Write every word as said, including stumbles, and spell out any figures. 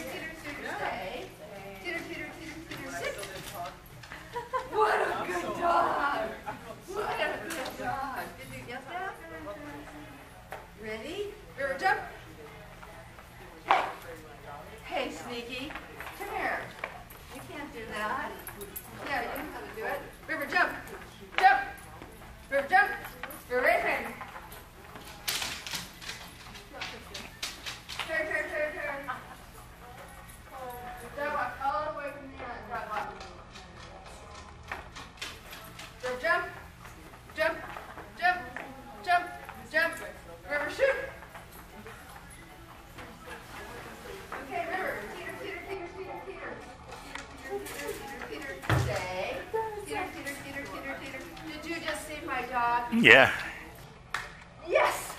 teeter, teeter, stay. Teeter, teeter, teeter, teeter, sit. What a good dog. What a good dog. Did you get that? Ready? River, jump. Hey. Hey, Sneaky. Come here. You can't do that. Yeah, you know how to do it. River, jump. Jump. River, jump. River, racing. Turn, turn, turn, turn. Dog walk all the way from the end. Dog walk. River, jump. Jump. Jump. Jump. Jump. River, shoot. Okay, River. Teeter, teeter, teeter, teeter, teeter. Teeter, teeter, teeter, teeter. Stay. Teeter, teeter, teeter, teeter, teeter. Did you just see my dog? Yeah. Yes!